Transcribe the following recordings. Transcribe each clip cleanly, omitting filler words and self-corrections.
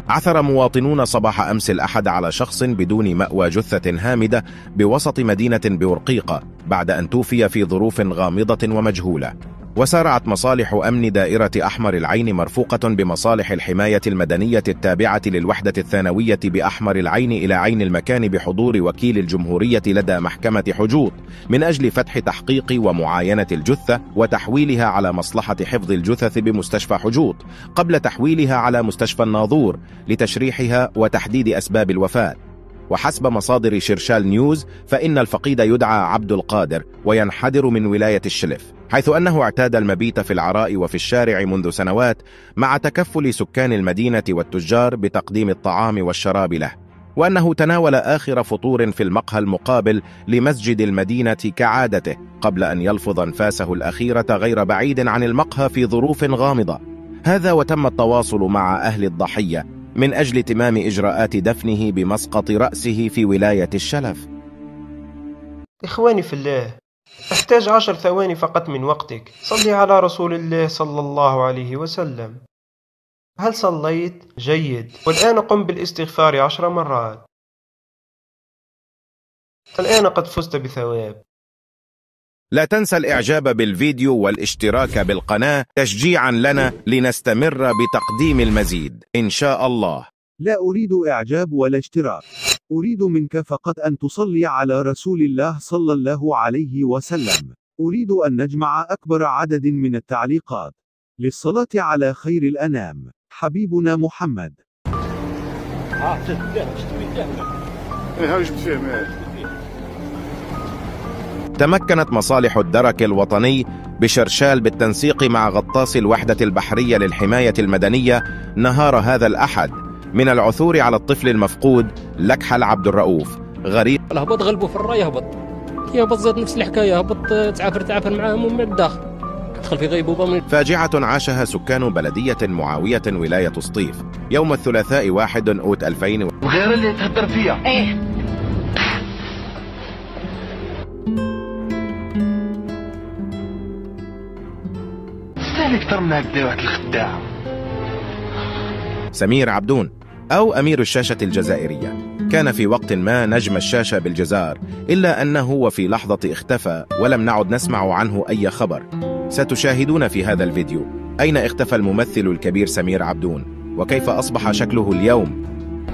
عثر مواطنون صباح أمس الأحد على شخص بدون مأوى جثة هامدة بوسط مدينة بورقيقة بعد أن توفي في ظروف غامضة ومجهولة. وسارعت مصالح أمن دائرة أحمر العين مرفوقة بمصالح الحماية المدنية التابعة للوحدة الثانوية بأحمر العين إلى عين المكان بحضور وكيل الجمهورية لدى محكمة حجوط من أجل فتح تحقيق ومعاينة الجثة وتحويلها على مصلحة حفظ الجثث بمستشفى حجوط قبل تحويلها على مستشفى الناظور لتشريحها وتحديد أسباب الوفاة. وحسب مصادر شرشال نيوز فإن الفقيد يدعى عبد القادر وينحدر من ولاية الشلف، حيث أنه اعتاد المبيت في العراء وفي الشارع منذ سنوات مع تكفل سكان المدينة والتجار بتقديم الطعام والشراب له، وأنه تناول آخر فطور في المقهى المقابل لمسجد المدينة كعادته قبل أن يلفظ أنفاسه الأخيرة غير بعيد عن المقهى في ظروف غامضة. هذا وتم التواصل مع أهل الضحية من أجل إتمام إجراءات دفنه بمسقط رأسه في ولاية الشلف. إخواني في الله، أحتاج 10 ثواني فقط من وقتك. صلي على رسول الله صلى الله عليه وسلم. هل صليت؟ جيد. والآن قم بالاستغفار 10 مرات. الآن قد فزت بثواب. لا تنسى الإعجاب بالفيديو والاشتراك بالقناة تشجيعا لنا لنستمر بتقديم المزيد إن شاء الله. لا أريد إعجاب ولا اشتراك، أريد منك فقط أن تصلي على رسول الله صلى الله عليه وسلم. أريد أن نجمع أكبر عدد من التعليقات للصلاة على خير الأنام حبيبنا محمد. تمكنت مصالح الدرك الوطني بشرشال بالتنسيق مع غطاس الوحدة البحرية للحماية المدنية نهار هذا الأحد من العثور على الطفل المفقود لكحل عبد الرؤوف غريب. هبط غلبه في الراي، يهبط زاد نفس الحكاية، هبط تعافر معاهم من الداخل، دخل في غيبوبة. فاجعة عاشها سكان بلدية معاوية ولاية سطيف يوم الثلاثاء 1 أوت 2000. وغير اللي تهدر فيها أكثر من هكذا واحد الخداع. سمير عبدون أو أمير الشاشة الجزائرية كان في وقت ما نجم الشاشة بالجزائر، إلا أنه وفي لحظة اختفى ولم نعد نسمع عنه أي خبر. ستشاهدون في هذا الفيديو أين اختفى الممثل الكبير سمير عبدون وكيف أصبح شكله اليوم.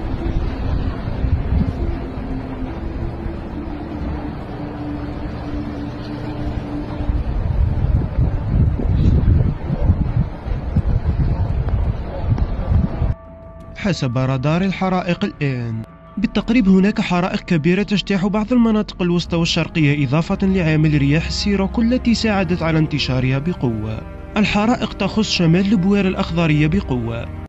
حسب رادار الحرائق الآن بالتقريب هناك حرائق كبيرة تجتاح بعض المناطق الوسطى والشرقية إضافة لعامل رياح السيروكو التي ساعدت على انتشارها بقوة. الحرائق تخص شمال البويرة الأخضرية بقوة.